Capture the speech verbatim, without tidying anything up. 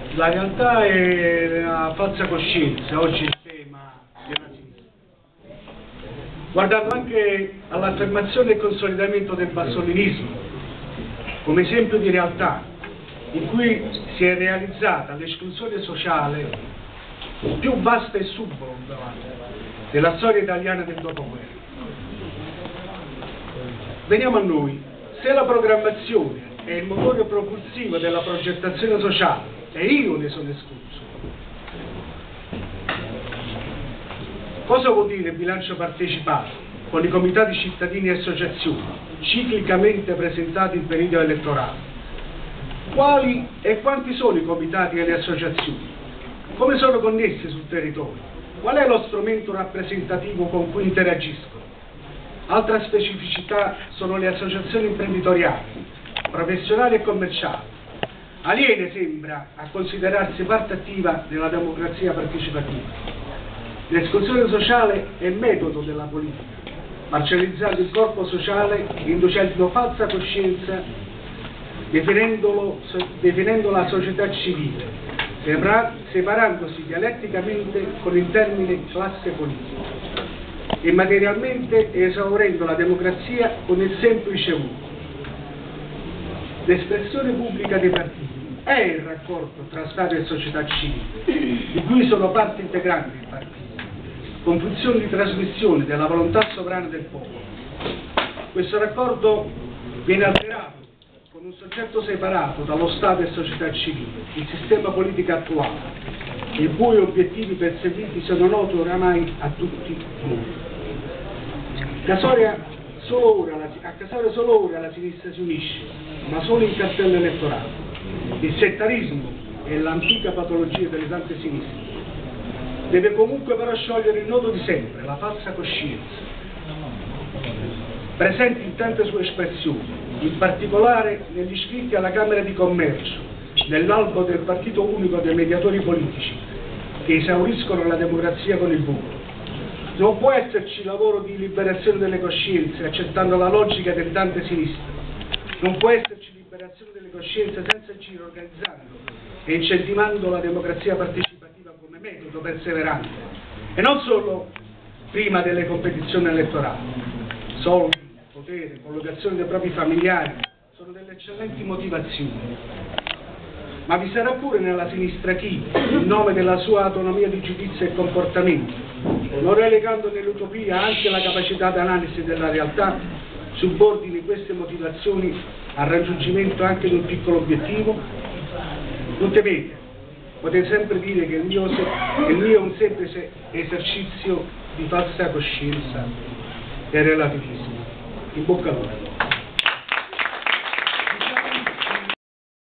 La realtà è la falsa coscienza, oggi il tema della sinistra. Guardando anche all'affermazione e consolidamento del bassolinismo, come esempio di realtà in cui si è realizzata l'esclusione sociale più vasta e subdola della storia italiana del dopoguerra. Veniamo a noi. Se la programmazione è il motore propulsivo della progettazione sociale e io ne sono escluso, cosa vuol dire bilancio partecipato con i comitati cittadini e associazioni ciclicamente presentati in periodo elettorale? Quali e quanti sono i comitati e le associazioni? Come sono connessi sul territorio? Qual è lo strumento rappresentativo con cui interagiscono? Altra specificità sono le associazioni imprenditoriali, professionali e commerciali. Aliene sembra a considerarsi parte attiva della democrazia partecipativa. L'esclusione sociale è metodo della politica, marginalizzando il corpo sociale, inducendo falsa coscienza, definendolo, definendo la società civile, separandosi dialetticamente con il termine classe politica e materialmente esaurendo la democrazia con il semplice voto. L'espressione pubblica dei partiti è il raccordo tra Stato e società civile, di cui sono parte integrante i partiti, con funzione di trasmissione della volontà sovrana del popolo. Questo raccordo viene alterato con un soggetto separato dallo Stato e società civile, il sistema politico attuale, i cui obiettivi perseguiti sono noti oramai a tutti noi. Casoria solo ora la, a Casoria solo ora la sinistra si unisce, ma solo in cartello elettorale. Il settarismo è l'antica patologia delle tante sinistre. Deve comunque però sciogliere il nodo di sempre, la falsa coscienza, presente in tante sue espressioni, in particolare negli iscritti alla Camera di Commercio, nell'albo del partito unico dei mediatori politici, che esauriscono la democrazia con il voto. Non può esserci lavoro di liberazione delle coscienze accettando la logica delle tante sinistre. Non può esserci liberazione delle coscienze senza agire organizzando e incentivando la democrazia partecipativa come metodo perseverante. E non solo prima delle competizioni elettorali. Soldi, potere, collocazione dei propri familiari sono delle eccellenti motivazioni. Ma vi sarà pure nella sinistra chi, in nome della sua autonomia di giudizio e comportamento, non relegando nell'utopia anche la capacità d'analisi della realtà, subordini queste motivazioni al raggiungimento anche di un piccolo obiettivo? Non temete, potete sempre dire che il mio, il mio è un semplice esercizio di falsa coscienza e relativismo. In bocca al lupo.